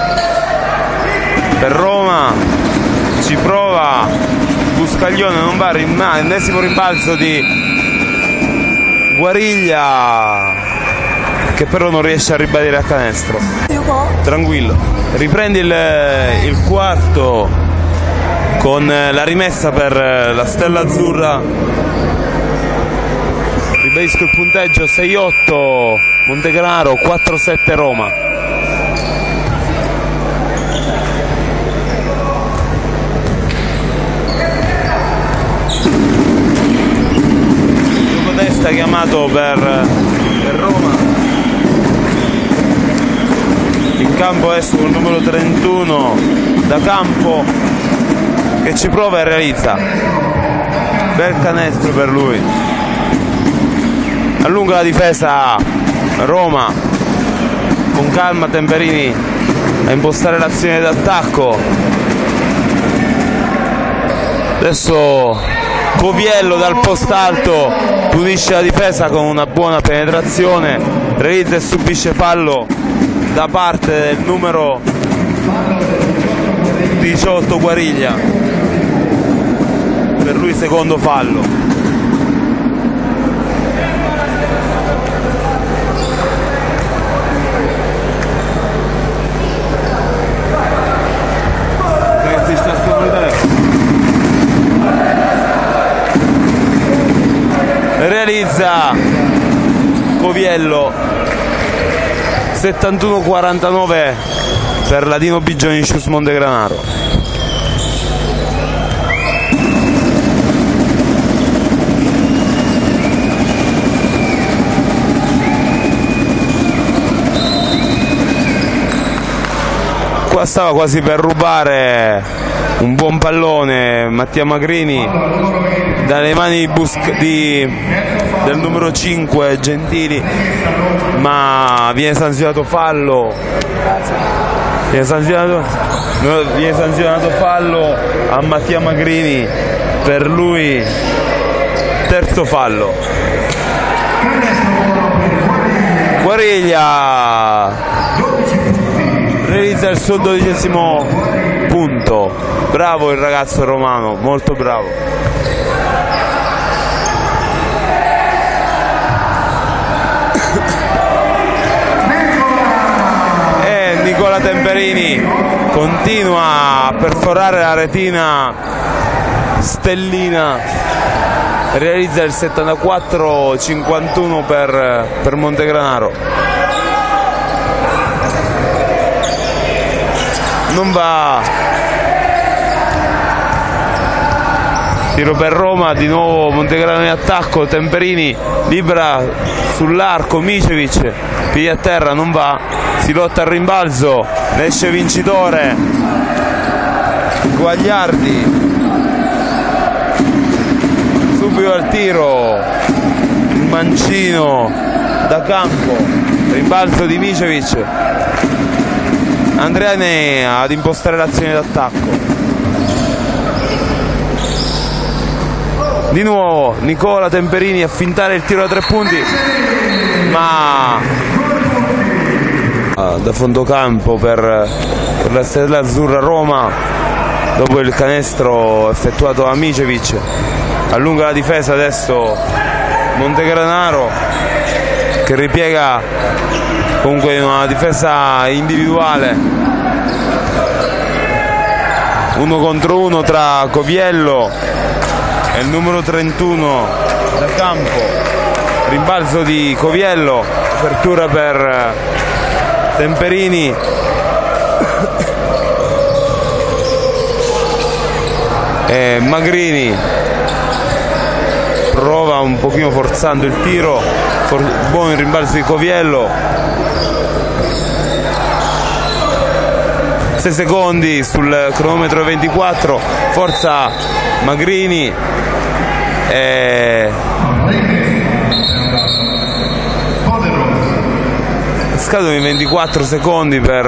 S2: per Roma, ci prova Buscaglione, non va, ennesimo rimbalzo di Guariglia, che però non riesce a ribadire a canestro. Tranquillo, riprendi il, il quarto con la rimessa per la Stella Azzurra. Ribadisco il punteggio: sei otto Montegranaro, quattro sette Roma. Gioco testa chiamato per, per Roma. In campo esce con il numero trentuno da campo, che ci prova e realizza. Bel canestro per lui. Allunga la difesa Roma, con calma Temperini a impostare l'azione d'attacco. Adesso Coviello dal post alto punisce la difesa con una buona penetrazione, realizza e subisce fallo da parte del numero diciotto Guariglia. Per lui secondo fallo. Realizza Coviello. settantuno quarantanove per la Dino Bigionicius Montegranaro. Qua stava quasi per rubare un buon pallone Mattia Magrini dalle mani di Busc- di, del numero cinque Gentili, ma viene sanzionato fallo. Viene sanzionato, viene sanzionato fallo a Mattia Magrini, per lui terzo fallo. Guariglia realizza il suo dodicesimo punto. Bravo il ragazzo romano, molto bravo. E Nicola Temperini continua a perforare la retina stellina, realizza il settantaquattro cinquantuno per, per Montegranaro. Non va. Tiro per Roma, di nuovo Montegranaro in attacco, Temperini libera sull'arco, Micevic, piedi a terra, non va, si lotta al rimbalzo, ne esce vincitore Guagliardi, subito al tiro, il mancino da campo, rimbalzo di Micevic, Andreani ad impostare l'azione d'attacco. Di nuovo Nicola Temperini a fintare il tiro da tre punti, ma da fondocampo per, per la Stella Azzurra Roma, dopo il canestro effettuato da Micevic. Allunga la difesa adesso Montegranaro, che ripiega comunque in una difesa individuale, uno contro uno tra Coviello e il numero trentuno da campo. Rimbalzo di Coviello, apertura per Temperini, e Magrini prova un pochino forzando il tiro, for buono il rimbalzo di Coviello. sei secondi sul cronometro ventiquattro, forza Magrini, e scadono i ventiquattro secondi per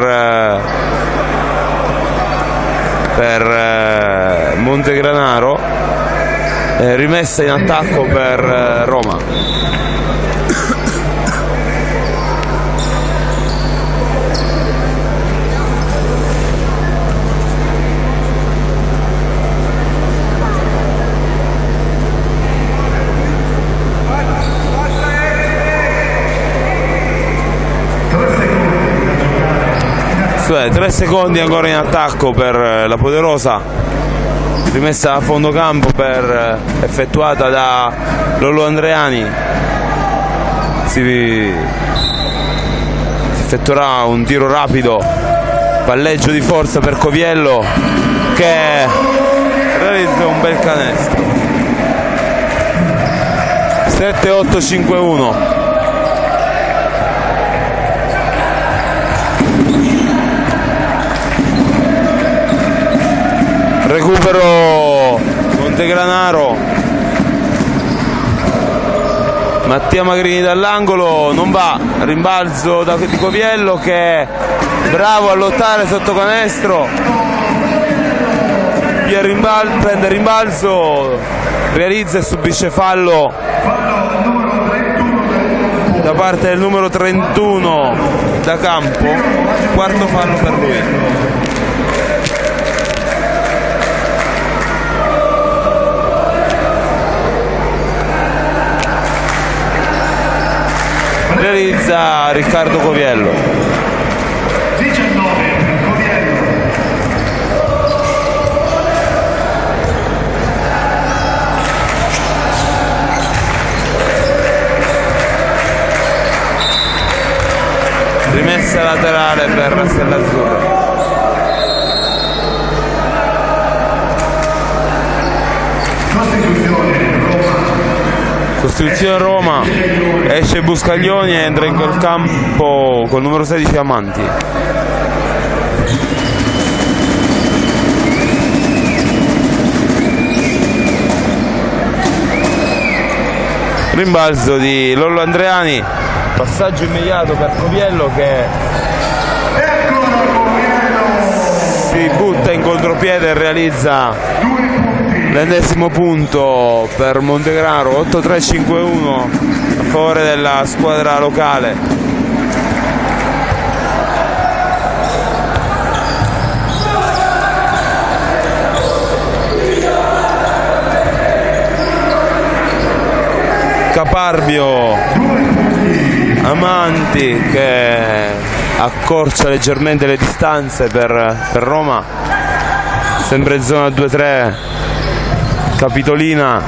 S2: per Montegranaro, eh, rimessa in attacco per Roma. Cioè, tre secondi ancora in attacco per la Poderosa, rimessa a fondo campo per, effettuata da Lollo Andreani. Si, si effettuerà un tiro rapido, palleggio di forza per Coviello che realizza un bel canestro. Sette otto cinque uno. Recupero Montegranaro, Mattia Magrini dall'angolo, non va, rimbalzo da, di Coviello che è bravo a lottare sotto canestro, rimbal, prende rimbalzo, realizza e subisce fallo da parte del numero trentuno da campo, quarto fallo per lui. Realizza Riccardo Coviello.
S3: diciannove Coviello.
S2: Rimessa laterale per la Stella Azzurra. Costituzione Roma, esce Buscaglioni e entra in quel campo col numero sedici Amanti. Rimbalzo di Lollo Andreani, passaggio immediato per Coviello che si butta in contropiede e realizza l'ennesimo punto per Montegranaro. Otto tre cinque uno a favore della squadra locale. Caparbio, Amanti che accorcia leggermente le distanze per, per Roma, sempre in zona due tre. Capitolina,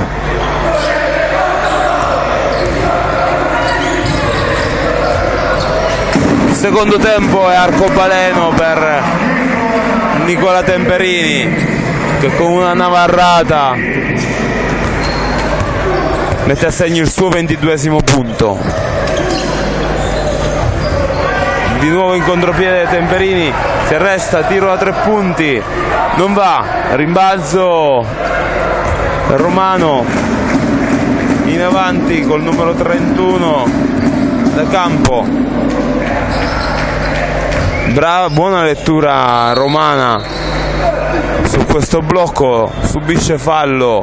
S2: secondo tempo è arcobaleno per Nicola Temperini che con una navarrata mette a segno il suo ventiduesimo punto. Di nuovo in contropiede Temperini, si arresta, tiro da tre punti, non va, rimbalzo Romano in avanti col numero trentuno da campo. Brava, buona lettura romana su questo blocco, subisce fallo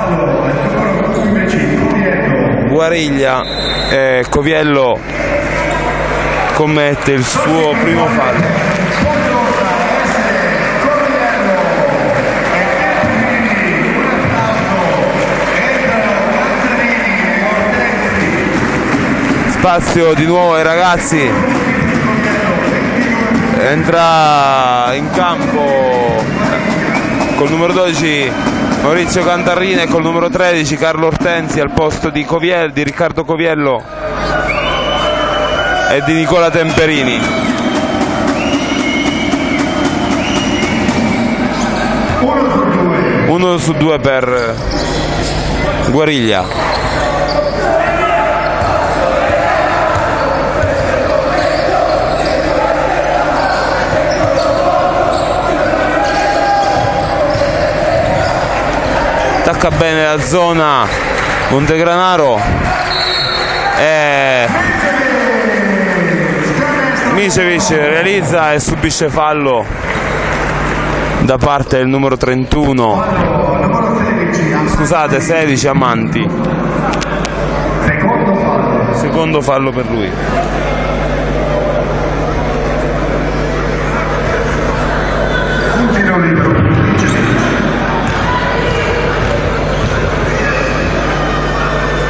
S2: Guariglia e Coviello commette il suo primo fallo. Spazio di nuovo ai ragazzi, entra in campo col numero dodici Maurizio Cantarrina e col numero tredici Carlo Ortensi al posto di, Coviello, di Riccardo Coviello e di Nicola Temperini. Uno su due per Guariglia. Attacca bene la zona Montegranaro e Micevic realizza e subisce fallo da parte del numero trentuno, scusate sedici Amanti, secondo fallo per lui.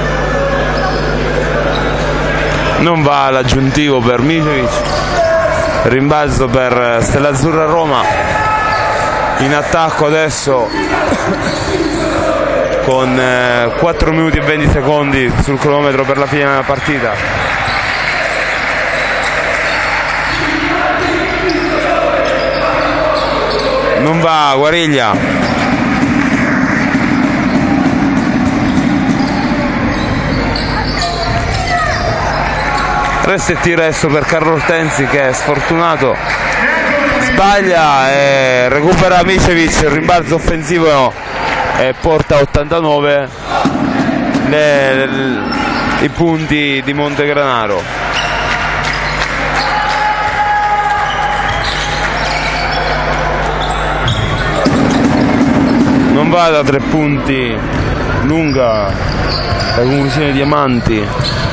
S2: Non va l'aggiuntivo per Micevic. rimbalzo per Stella Azzurra Roma, in attacco adesso con eh, quattro minuti e venti secondi sul cronometro per la fine della partita. Non va Guariglia, resta e tira adesso per Carlo Ortensi, che è sfortunato, sbaglia e recupera Micevic, il rimbalzo offensivo e porta a ottantanove le, le, i punti di Montegranaro. Non va da tre punti, lunga la conclusione di Amanti.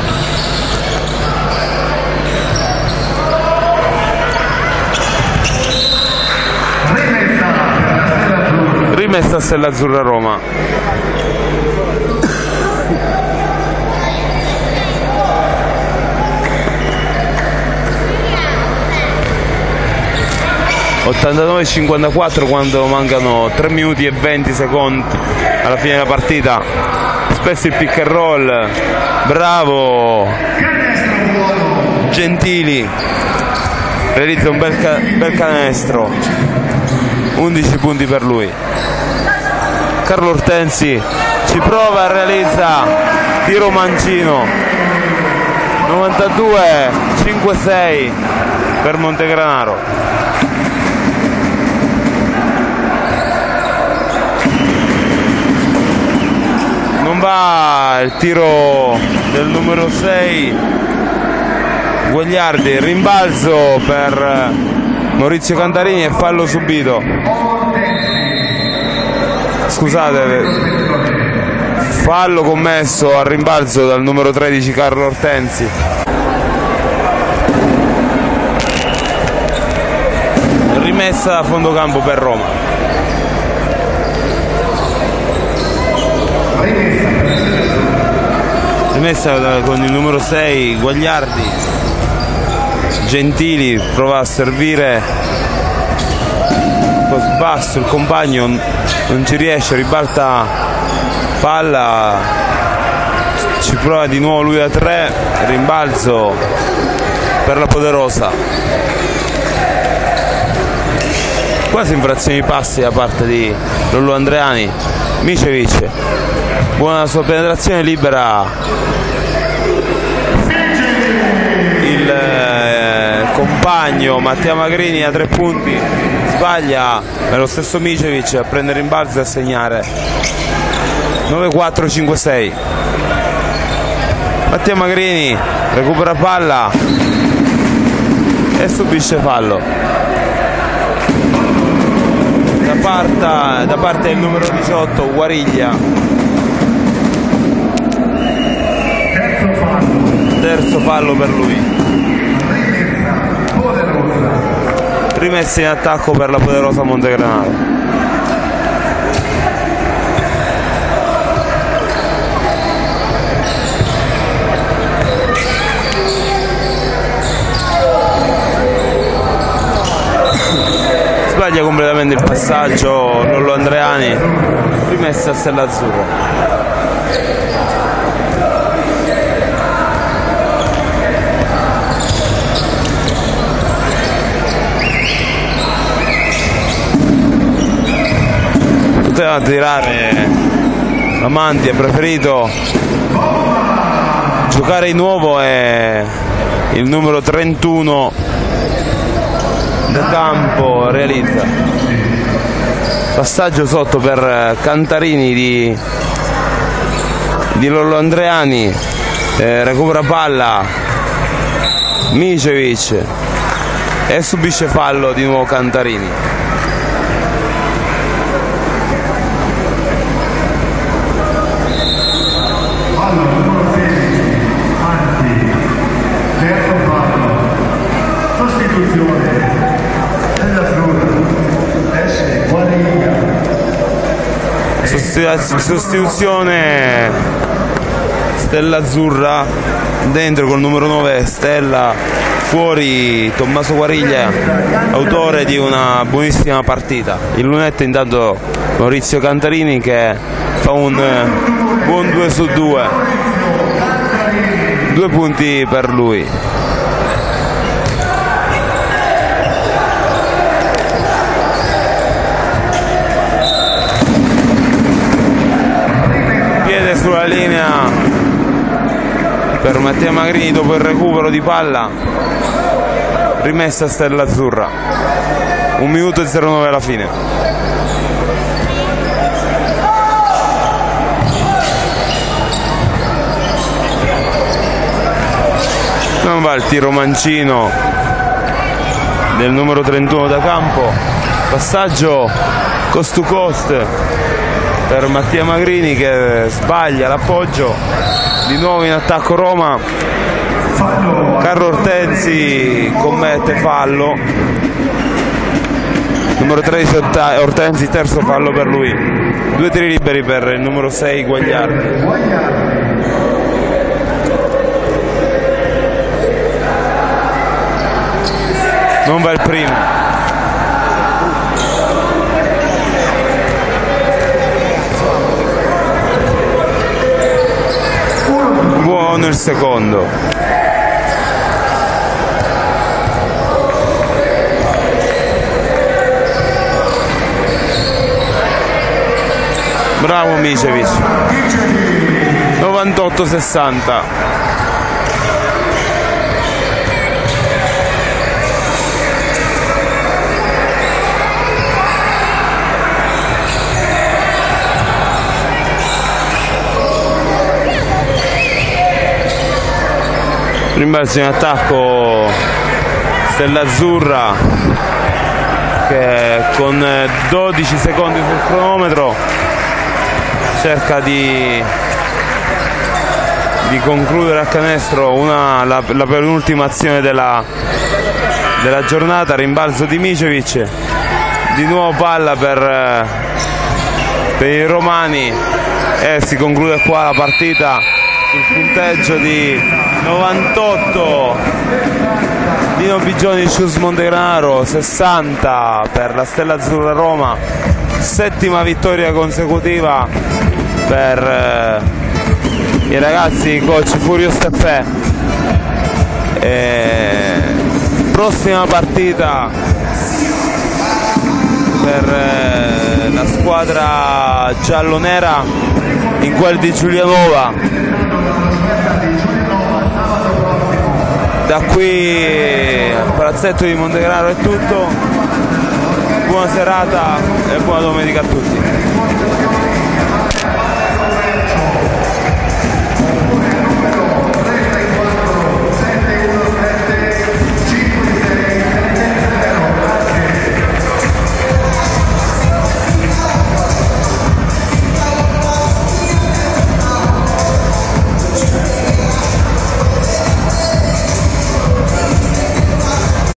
S2: Rimessa a Stella Azzurra Roma. ottantanove cinquantaquattro quando mancano tre minuti e venti secondi alla fine della partita. Spesso il pick and roll, bravo Gentili, realizza un bel, ca bel canestro, undici punti per lui. Carlo Ortensi ci prova e realizza tiro mancino, novantadue cinquantasei per Montegranaro. Non va il tiro del numero sei Guagliardi, rimbalzo per Maurizio Cantarini e fallo subito. Scusate, fallo commesso al rimbalzo dal numero tredici Carlo Ortensi. Rimessa a fondo campo per Roma. Rimessa con il numero sei Guagliardi. Gentili prova a servire un po' sbasso, il compagno non ci riesce, ribalta palla, ci prova di nuovo lui a tre, rimbalzo per la Poderosa. Quasi infrazioni di passi da parte di Lollo Andreani. Micevic, buona sua penetrazione, libera il eh, compagno Mattia Magrini a tre punti, sbaglia, è lo stesso Micevic a prendere rimbalzo e a segnare. Nove quattro cinque sei. Mattia Magrini recupera palla e subisce fallo da parte, da parte del numero diciotto Guariglia. Terzo fallo per lui. Rimessa in attacco per la Poderosa Montegranaro. Sbaglia completamente il passaggio Lollo Andreani, rimessa a Stella Azzurra. Poteva tirare Amanti, ha preferito giocare di nuovo e il numero trentuno da campo realizza. Passaggio sotto per Cantarini di, di Lollo Andreani, eh, recupera palla Micevic e subisce fallo di nuovo Cantarini.
S3: Fallo numero sedici, Anti, terzo fallo, sostituzione.
S2: Sostituzione Stella Azzurra, dentro col numero nove Stella, fuori Tommaso Guariglia, autore di una buonissima partita. Il lunetto intanto Maurizio Cantarini che fa un buon due su due, due punti per lui. Piede sulla linea per Mattia Magrini dopo il recupero di palla, rimessa a Stella Azzurra, un minuto e zero nove alla fine. Non va il tiro mancino del numero trentuno da campo, passaggio cost to cost per Mattia Magrini che sbaglia l'appoggio, di nuovo in attacco Roma. Carlo Ortensi commette fallo, numero tredici Ortensi, terzo fallo per lui. Due tiri liberi per il numero sei Guagliardi. Non va il primo. Buono il secondo. Bravo Micevic. novantotto sessanta. Rimbalzo in attacco Stella Azzurra che con dodici secondi sul cronometro cerca di, di concludere a canestro una, la, la penultima azione della, della giornata. Rimbalzo di Micevic, di nuovo palla per, per i romani e si conclude qua la partita sul punteggio di novantotto Dino Bigioni Shoes Montegranaro, sessanta per la Stella Azzurra Roma, settima vittoria consecutiva per eh, i ragazzi coach Furio Steffè. E prossima partita per eh, la squadra giallonera in quel di Giulianova. Da qui al palazzetto di Montegranaro è tutto, buona serata e buona domenica a tutti.